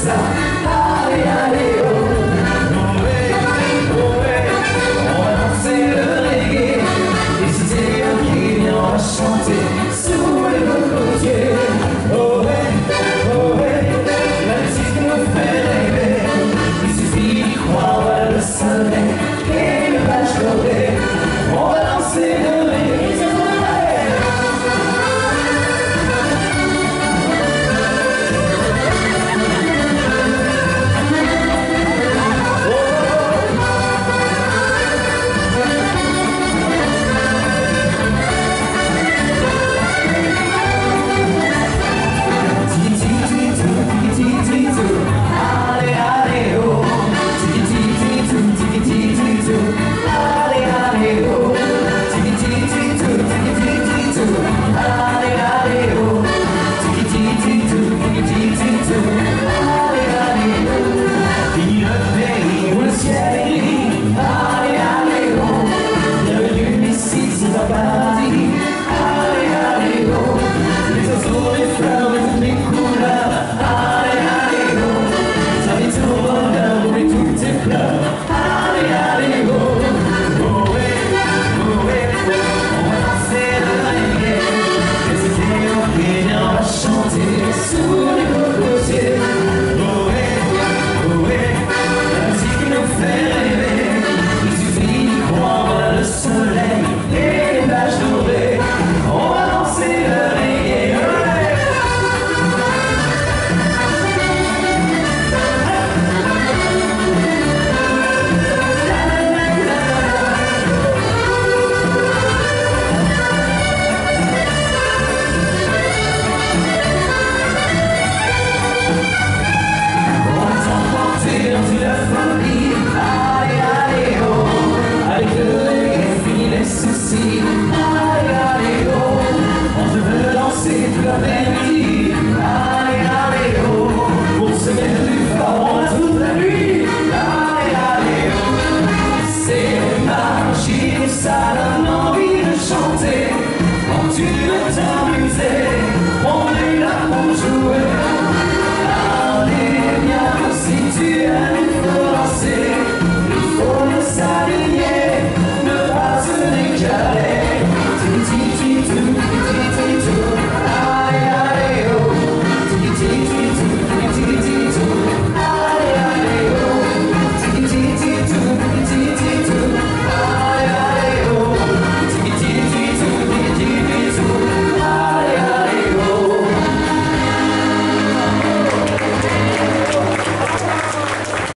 ça. Allez, allez, oh, ohé, ohé, on va danser le reggae. Et si t'es un qui vient, on va chanter sous les cocotiers. Ohé, ohé, la musique nous fait rêver. Il suffit d'y croire, voilà le soleil et le vache doré. On va danser le reggae. Ça donne envie de chanter quand tu me